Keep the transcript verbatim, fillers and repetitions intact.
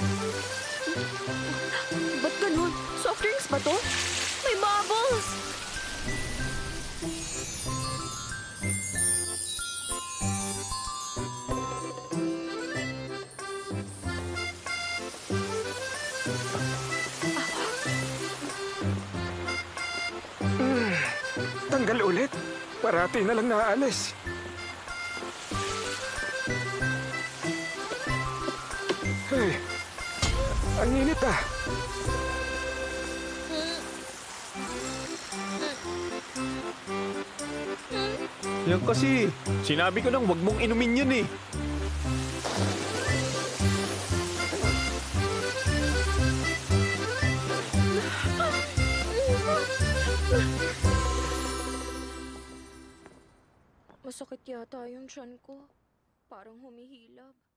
Ba't ganun? Soft drinks ba to? May bubbles! Tanggal ulit. Parati na lang naaalis. Hey, ang init ah. Yan kasi. Sinabi ko nang wag mong inumin yun eh. Masakit yata yung tiyan ko. Parang humihilab.